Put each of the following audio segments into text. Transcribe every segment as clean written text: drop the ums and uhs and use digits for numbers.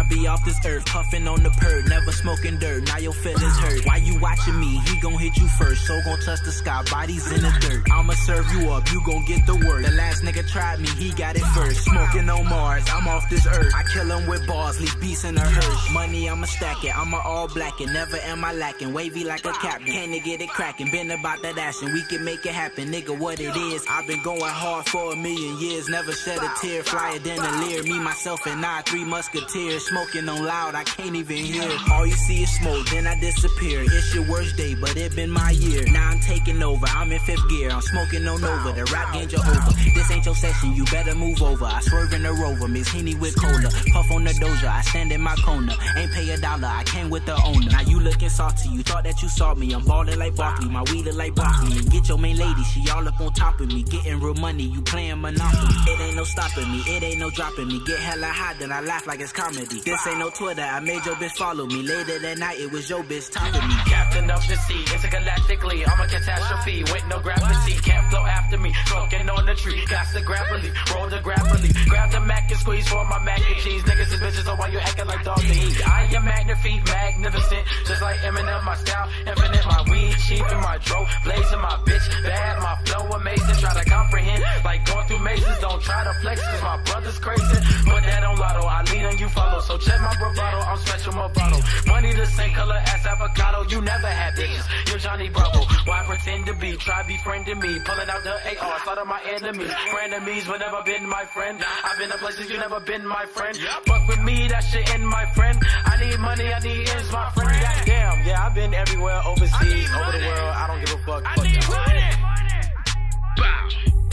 be off this earth, puffin' on the perk, never smoking dirt, now your feelings hurt. Why you watching me? He gon' hit you first, so gon' touch the sky, bodies in the dirt. I'ma serve you up, you gon' get the work. The last nigga tried me, he got it first. Smoking on Mars, I'm off this earth. I kill him with bars, leave beats in a hearse. Money, I'ma stack it, I'ma all black it, never am I lacking. Wavy like a captain, can't get it cracking. Been about that action, we can make it happen, nigga. What it is, I've been going hard for 1,000,000 years, never shed a tear. Flyer than a leer, me, myself, and I, 3 musketeers. Smoking on loud, I can't even hear. All you see is smoke, then I disappear. It's your worst day, but it been my year. Now I'm taking over, I'm in 5th gear. I'm smoking on over, the rap game's over. This ain't your session, you better move over. I swerve in the Rover, mix Henny with cola. Puff on the doja, I stand in my corner. Ain't pay $1, I came with the owner. Now you looking salty, you thought that you saw me. I'm ballin' like Barkley, my weed look like broccoli. And get your main lady, she all up on top of me. Getting real money, you playing Monopoly. It ain't no stopping me, it ain't no dropping me. Get hella hot, then I laugh like it's comedy. This ain't no Twitter, I made your bitch follow me. Later that night, it was your bitch topping me. Captain of the sea, intergalactically, I'm a catastrophe. With no gravity, can't flow after me. Smoking on the tree, got the grappling, roll the grappling. Grab the mac and squeeze for my mac and cheese. Niggas and bitches, so why you acting like dog to eat? I am magnificent, just like Eminem, my style infinite. My weed cheap and my dro blazing, my bitch bad, my flow amazing. Try to comprehend, like going through mazes. Don't try to flex, cause my brother's crazy. Put that on lotto, I lead and you follow. So check my bravado, I'm special bravado. Money the same color as avocado, you never had bitches. You're Johnny Bravo, why pretend to be? Try befriending me, pulling out the AR, slaughter my enemies. Frenemies will never been my friend. I've been to places you never been, my friend. Fuck with me, that shit in, my friend. I need money, I need ends, my friend. Goddamn, yeah, I've been everywhere, overseas, over the world. I don't give a fuck. Fuck that. Bow.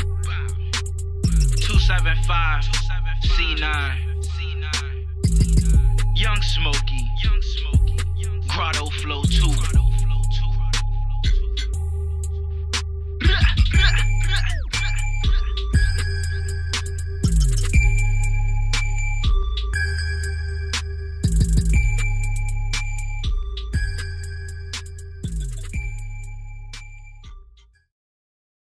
275 C9 Young Smokey Grotto Flow 2